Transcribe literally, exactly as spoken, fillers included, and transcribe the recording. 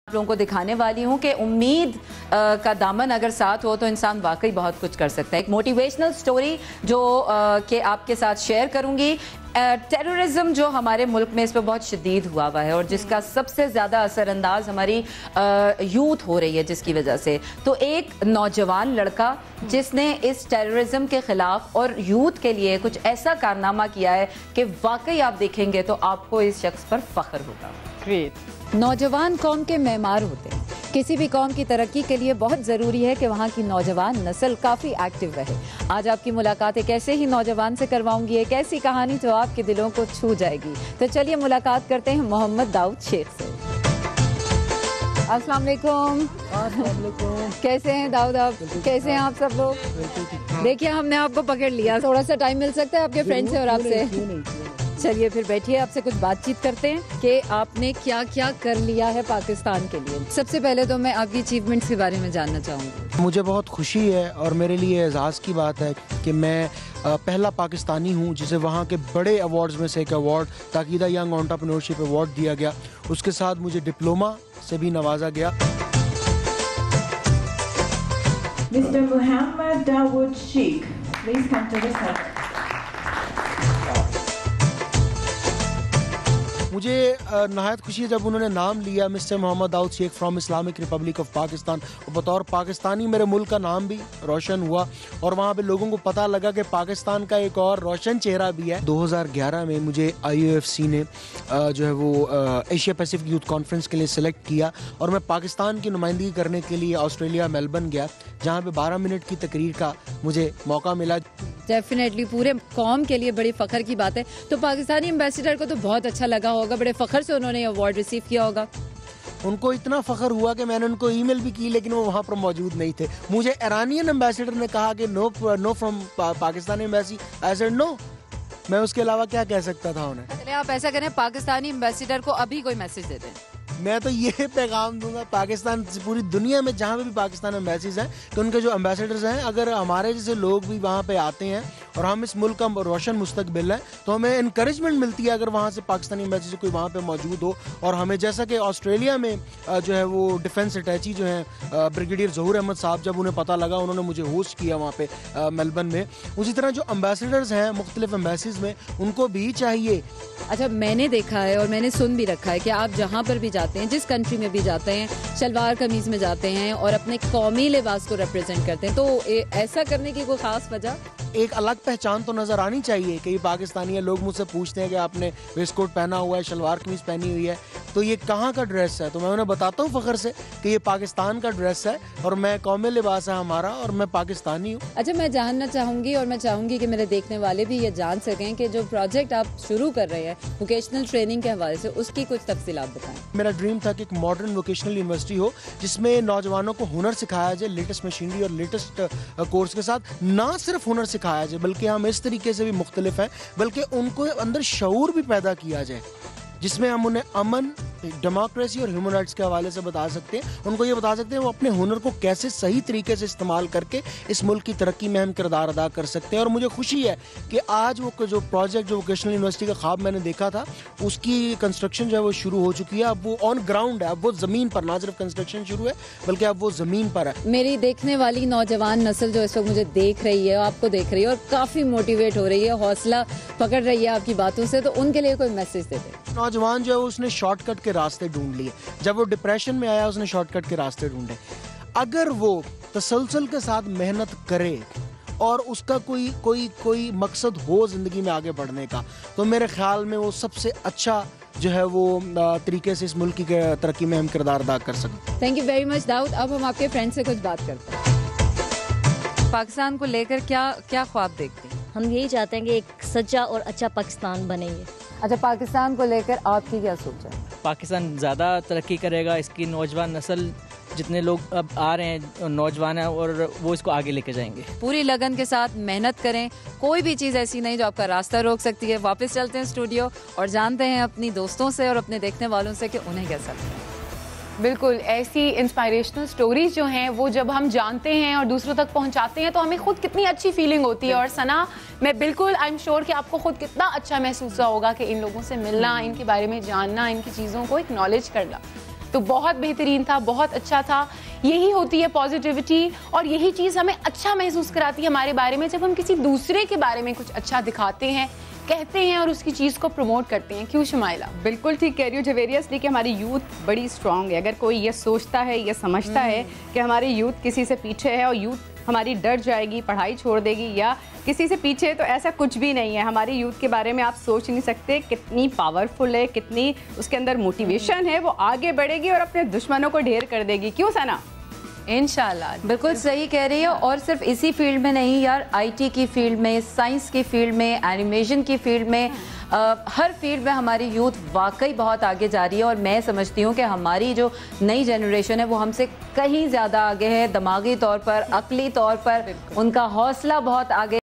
आप लोगों को दिखाने वाली हूँ कि उम्मीद का दामन अगर साथ हो तो इंसान वाकई बहुत कुछ कर सकता है। एक मोटिवेशनल स्टोरी जो कि आपके साथ शेयर करूँगी। टेररिज्म जो हमारे मुल्क में इस पर बहुत शदीद हुआ हुआ है और जिसका सबसे ज़्यादा असरअंदाज हमारी यूथ हो रही है जिसकी वजह से। तो एक नौजवान लड़का जिसने इस टेररिज्म के ख़िलाफ़ और यूथ के लिए कुछ ऐसा कारनामा किया है कि वाकई आप देखेंगे तो आपको इस शख्स पर फ़ख्र होगा। ग्रेट। नौजवान कौम के मेमार होते हैं। किसी भी कौम की तरक्की के लिए बहुत ज़रूरी है कि वहाँ की नौजवान नस्ल काफ़ी एक्टिव रहे। आज आपकी मुलाकात एक ऐसे ही नौजवान से करवाऊंगी, एक ऐसी कहानी जो आपके दिलों को छू जाएगी। तो चलिए मुलाकात करते हैं मोहम्मद दाऊद शेख से। अस्सलाम वालेकुम। कैसे हैं दाऊद आप? कैसे हैं आप सब लोग? देखिए हमने आपको पकड़ लिया, थोड़ा सा टाइम मिल सकता है आपके फ्रेंड से और आपसे? चलिए फिर बैठिए, आपसे कुछ बातचीत करते हैं कि आपने क्या क्या कर लिया है पाकिस्तान के लिए। सबसे पहले तो मैं आपकी अचीवमेंट्स के बारे में जानना चाहूँगी। मुझे बहुत खुशी है और मेरे लिए एजाज़ की बात है कि मैं पहला पाकिस्तानी हूँ जिसे वहाँ के बड़े अवार्ड्स में से एक award Takeda young entrepreneurship award दिया गया। उसके साथ मुझे डिप्लोमा से भी नवाजा गया। Mister Mohammad Dawood Sheikh, please come to the centre. मुझे नहायत खुशी है जब उन्होंने नाम लिया mister Mohammad Dawood Sheikh from Islamic republic of Pakistan. और बतौर पाकिस्तानी मेरे मुल्क का नाम भी रोशन हुआ और वहाँ पे लोगों को पता लगा कि पाकिस्तान का एक और रोशन चेहरा भी है। दो हज़ार ग्यारह में मुझे आई यू एफ सी ने जो है वो एशिया पैसिफिक यूथ कॉन्फ्रेंस के लिए सिलेक्ट किया और मैं पाकिस्तान की नुमाइंदगी करने के लिए ऑस्ट्रेलिया मेलबर्न गया, जहाँ पे बारह मिनट की तकरीर का मुझे मौका मिला। डेफिनेटली पूरे कौम के लिए बड़ी फ़ख्र की बात है। तो पाकिस्तानी एम्बेसडर को तो बहुत अच्छा लगा होगा, बड़े फ़ख्र से उन्होंने अवार्ड रिसीव किया होगा। उनको इतना फ़ख्र हुआ कि मैंने उनको ईमेल भी की लेकिन वो वहाँ पर मौजूद नहीं थे। मुझे ईरानियन एम्बेसडर ने कहा कि no no from Pakistani embassy. I said no. मैं उसके अलावा क्या कह सकता था उन्हें। चलिए आप ऐसा करें, पाकिस्तानी एम्बेसडर को अभी कोई मैसेज दे दें। मैं तो ये पैगाम दूंगा पाकिस्तान पूरी दुनिया में जहाँ पे भी पाकिस्तान एम्बेसीज हैं कि उनके जो एम्बेसडर्स हैं, अगर हमारे जैसे लोग भी वहाँ पे आते हैं और हम इस मुल्क का रोशन मुस्तकबिल है तो हमें इनकरेजमेंट मिलती है अगर वहाँ से पाकिस्तानी एम्बेसी से कोई वहाँ पे मौजूद हो। और हमें जैसा कि ऑस्ट्रेलिया में जो है वो डिफेंस अटैची जो है ब्रिगेडियर ज़हूर अहमद साहब, जब उन्हें पता लगा उन्होंने मुझे होस्ट किया वहाँ पे मेलबर्न में। उसी तरह जो एम्बेसडर्स हैं मुख्तलिफ एम्बेसीज में, उनको भी चाहिए। अच्छा, मैंने देखा है और मैंने सुन भी रखा है कि आप जहाँ पर भी जाते हैं, जिस कंट्री में भी जाते हैं, शलवार कमीज में जाते हैं और अपने कौमी लिबास को रिप्रेजेंट करते हैं। तो ए, ऐसा करने की कोई खास वजह? एक अलग पहचान तो नजर आनी चाहिए कि ये पाकिस्तानी है। लोग मुझसे पूछते हैं कि आपने वेस्ट कोट पहना हुआ है, शलवार कमीज पहनी हुई है, तो ये कहाँ का ड्रेस है? तो मैं उन्हें बताता हूँ फख्र से कि ये पाकिस्तान का ड्रेस है और मैं कौमी लिबास है हमारा और मैं पाकिस्तानी हूँ। अच्छा, मैं जानना चाहूँगी और मैं चाहूँगी कि मेरे देखने वाले भी ये जान सकें कि जो प्रोजेक्ट आप शुरू कर रहे हैं वोकेशनल ट्रेनिंग के हवाले से, उसकी कुछ तफसीलात बताएं। मेरा ड्रीम था कि एक मॉडर्न वोकेशनल यूनिवर्सिटी हो जिसमें नौजवानों को हुनर सिखाया जाए, लेटेस्ट मशीनरी और लेटेस्ट कोर्स के साथ। ना सिर्फ हुनर सिखाया जाए बल्कि हम इस तरीके से भी मुख्तलिफ हैं, बल्कि उनको अंदर शऊर भी पैदा किया जाए जिसमें हम उन्हें अमन, डेमोक्रेसी और ह्यूमन राइट्स के हवाले से बता सकते हैं। उनको ये बता सकते हैं वो अपने हुनर को कैसे सही तरीके से इस्तेमाल करके इस मुल्क की तरक्की में अहम किरदार अदा कर सकते हैं। और मुझे खुशी है कि आज वो जो प्रोजेक्ट जो वोकेशनल यूनिवर्सिटी का ख्वाब मैंने देखा था, उसकी कंस्ट्रक्शन जो है वो शुरू हो चुकी है। अब वो ऑन ग्राउंड है, अब वो ज़मीन पर, ना सिर्फ कंस्ट्रक्शन शुरू है बल्कि अब वो ज़मीन पर है। मेरी देखने वाली नौजवान नस्ल जो इस वक्त मुझे देख रही है, आपको देख रही है और काफ़ी मोटिवेट हो रही है, हौसला पकड़ रही है आपकी बातों से, तो उनके लिए कोई मैसेज दे दें। नौजवान जो है उसने शॉर्टकट के रास्ते ढूंढ लिए। जब वो डिप्रेशन में आया उसने शॉर्टकट के रास्ते ढूंढे। अगर वो तसलसल के साथ मेहनत करे और उसका कोई कोई कोई मकसद हो जिंदगी में आगे बढ़ने का, तो मेरे ख्याल में वो सबसे अच्छा जो है वो तरीके से इस मुल्क की तरक्की में अहम किरदार अदा कर सकते। Thank you very much Dawood. अब हम आपके फ्रेंड से कुछ बात करते हैं। पाकिस्तान को लेकर क्या क्या ख्वाब देखते हैं? हम यही चाहते हैं कि एक सच्चा और अच्छा पाकिस्तान बनेंगे। अच्छा, पाकिस्तान को लेकर आपकी क्या सोच है? पाकिस्तान ज़्यादा तरक्की करेगा, इसकी नौजवान नस्ल जितने लोग अब आ रहे हैं नौजवान हैं और वो इसको आगे लेके जाएंगे। पूरी लगन के साथ मेहनत करें, कोई भी चीज़ ऐसी नहीं जो आपका रास्ता रोक सकती है। वापस चलते हैं स्टूडियो और जानते हैं अपनी दोस्तों से और अपने देखने वालों से कि उन्हें कैसा लगता है। बिल्कुल, ऐसी इंस्पायरेशनल स्टोरीज जो हैं वो जब हम जानते हैं और दूसरों तक पहुंचाते हैं तो हमें खुद कितनी अच्छी फीलिंग होती है। और सना, मैं बिल्कुल आई एम श्योर कि आपको खुद कितना अच्छा महसूस होगा कि इन लोगों से मिलना, इनके बारे में जानना, इनकी चीज़ों को एक्नॉलेज करना। तो बहुत बेहतरीन था, बहुत अच्छा था। यही होती है पॉजिटिविटी, और यही चीज़ हमें अच्छा महसूस कराती है हमारे बारे में, जब हम किसी दूसरे के बारे में कुछ अच्छा दिखाते हैं, कहते हैं और उसकी चीज़ को प्रमोट करते हैं। क्यों शमाइला? बिल्कुल ठीक कह रही हो जवेरियसली कि हमारी यूथ बड़ी स्ट्रांग है। अगर कोई ये सोचता है, ये समझता है कि हमारी यूथ किसी से पीछे है और यूथ हमारी डर जाएगी, पढ़ाई छोड़ देगी या किसी से पीछे, तो ऐसा कुछ भी नहीं है। हमारी यूथ के बारे में आप सोच नहीं सकते कितनी पावरफुल है, कितनी उसके अंदर मोटिवेशन है। वो आगे बढ़ेगी और अपने दुश्मनों को ढेर कर देगी। क्यों सना? इंशाल्लाह। बिल्कुल सही कह रही है। और सिर्फ इसी फील्ड में नहीं यार, आईटी की फील्ड में, साइंस की फील्ड में, एनिमेशन की फील्ड में, आ, हर फील्ड में हमारी यूथ वाकई बहुत आगे जा रही है। और मैं समझती हूँ कि हमारी जो नई जनरेशन है वो हमसे कहीं ज़्यादा आगे है, दिमागी तौर पर, अकली तौर पर उनका हौसला बहुत आगे